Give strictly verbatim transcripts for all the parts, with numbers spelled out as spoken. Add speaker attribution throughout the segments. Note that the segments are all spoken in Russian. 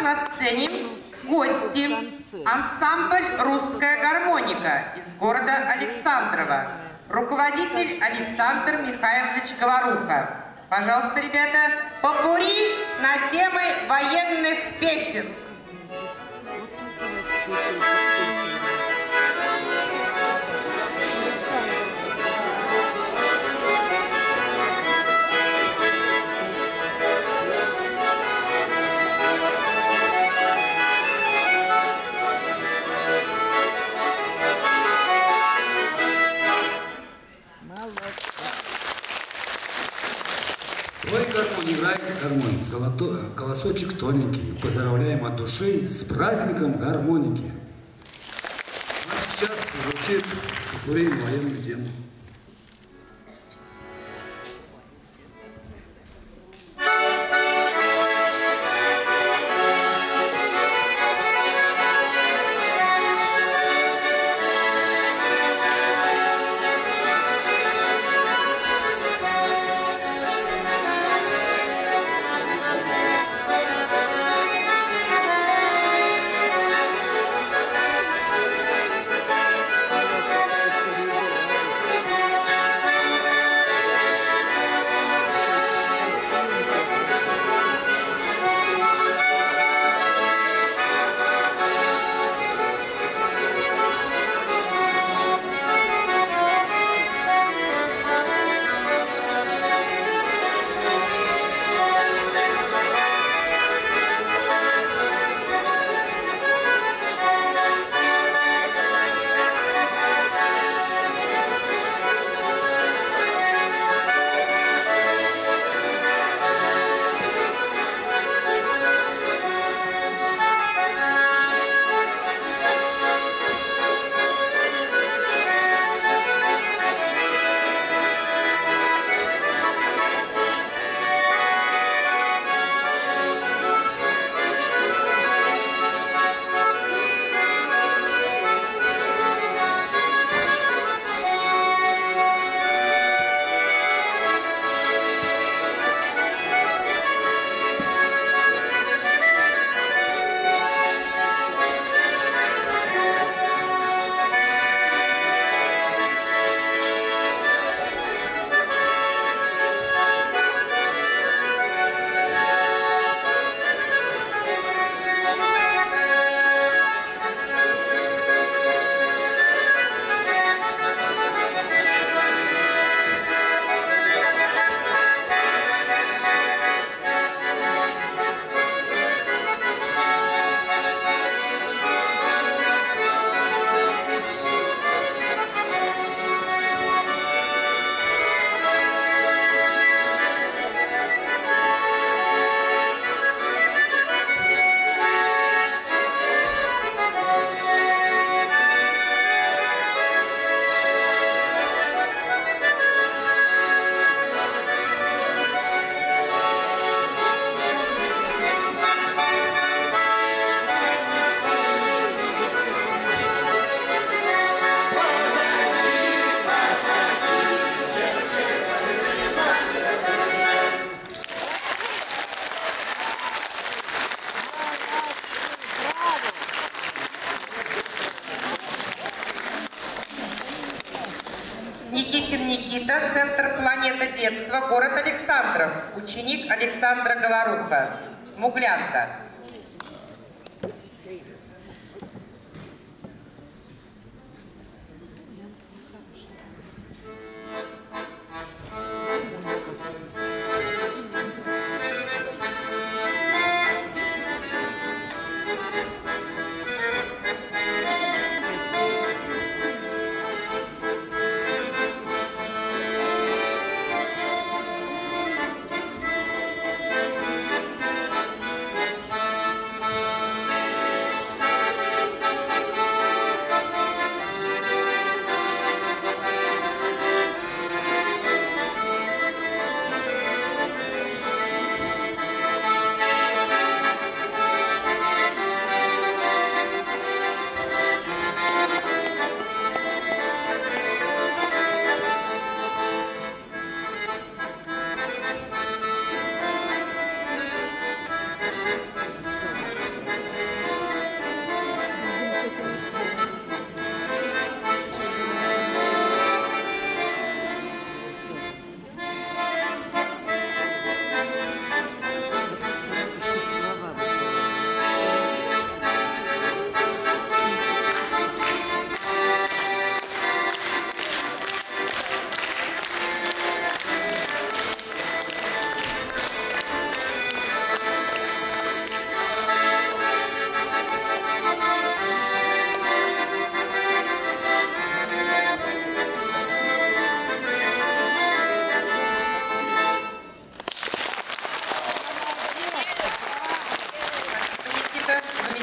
Speaker 1: на сцене гости. Ансамбль «Русская гармоника» из города Александрова. Руководитель Александр Михайлович Говоруха. Пожалуйста, ребята, попурри на темы военных песен.
Speaker 2: Ой, гармонь, играет гармонь, золотой колосочек тоненький. Поздравляем от души с праздником гармоники. А сейчас поручим покурим военную тему.
Speaker 1: Никитин Никита, Центр «Планета детства», город Александров. Ученик Александра Говоруха. Смуглянка.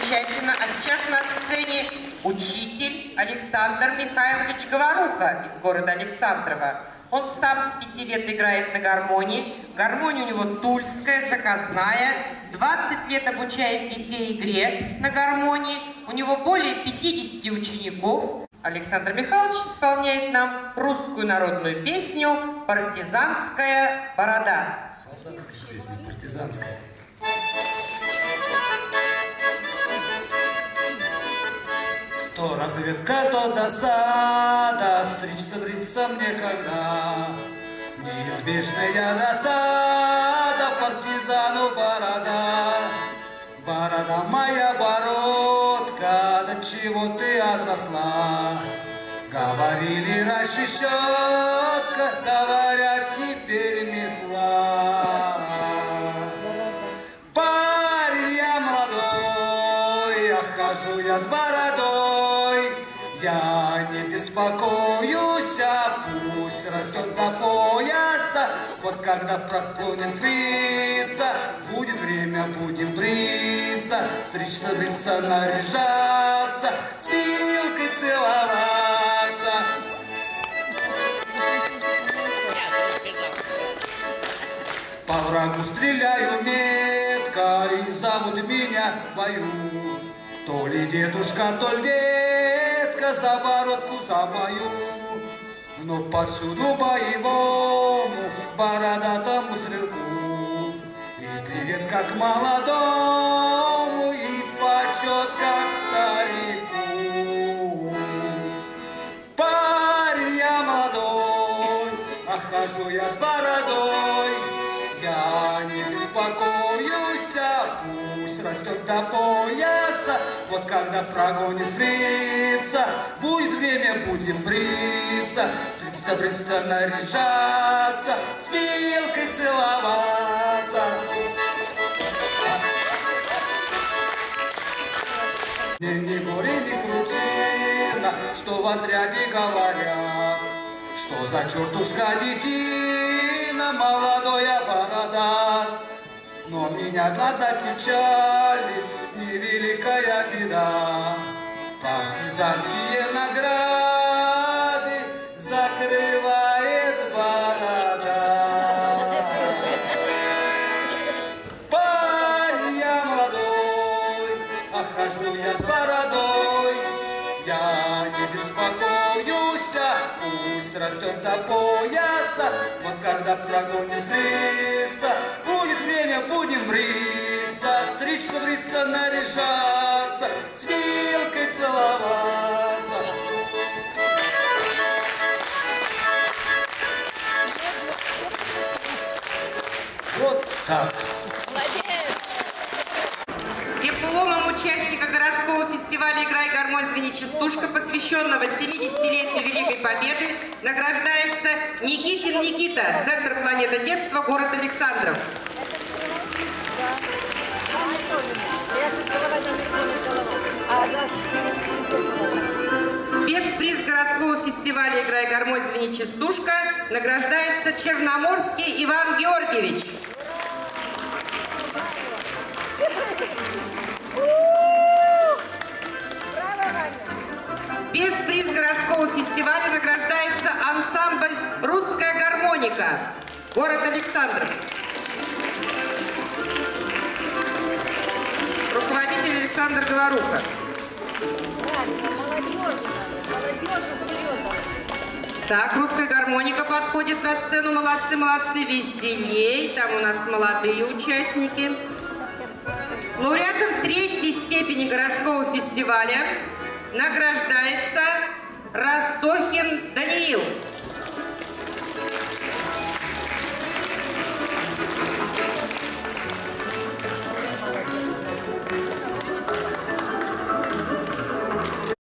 Speaker 1: замечательно. А сейчас на сцене учитель Александр Михайлович Говоруха из города Александрова. Он сам с пяти лет играет на гармонии. Гармония у него тульская, заказная. двадцать лет обучает детей игре на гармонии. У него более пятидесяти учеников. Александр Михайлович исполняет нам русскую народную песню «Партизанская борода».
Speaker 2: Солдатская песня, партизанская. То разведка, то досада, стричься, бриться мне когда. Неизбежная досада, партизану борода. Борода моя, бородка, до чего ты отросла? Говорили раньше щетка, говорят теперь метла. Парень я молодой, я хожу я с бородой, я не беспокоюсь, а пусть растет до пояса. Вот когда проклонит фрица, будет время, будем бриться, стричься, бриться, наряжаться, с пилкой целоваться. По врагу стреляю метко, и зовут меня в бою. То ли дедушка, то ли детка, за бородку за мою. Но повсюду боевому, бородатому стрелку, и привет как молодому, и почет как старику. Парень я молодой, а хожу я с бородой, я не беспокоюсь, а пусть растет до пояса. Вот когда прогонит фрица, будет время, будем бриться, стричься, бриться, наряжаться, с вилкой целоваться. Не, не горе, не кручина, что в отряде говорят, что за чертушка детина, молодая борода. Но меня одна печали, невеликая беда. Партизанские награды закрывает борода. Парень я молодой, а хожу я с бородой, я не беспокоюсь, а пусть растет до пояса. Вот когда прогонит фрица, будет время, будем бриться, стричься, бриться, наряжаться, с вилкой целоваться. Вот так.
Speaker 1: Дипломом участника городского фестиваля «Играй, гармонь, звени, частушка», посвященного семидесятилетию Великой Победы, награждается Никитин Никита, Центр «Планета детства», город Александров. Спецприз городского фестиваля «Играй, гармонь, звени, частушка» награждается Черноморский Иван Георгиевич. Спецприз городского фестиваля награждается ансамбль «Русская гармоника», город Александров. Руководитель Александр Говоруха. Так, русская гармоника подходит на сцену. Молодцы, молодцы, веселей. Там у нас молодые участники. Лауреатом третьей степени городского фестиваля награждается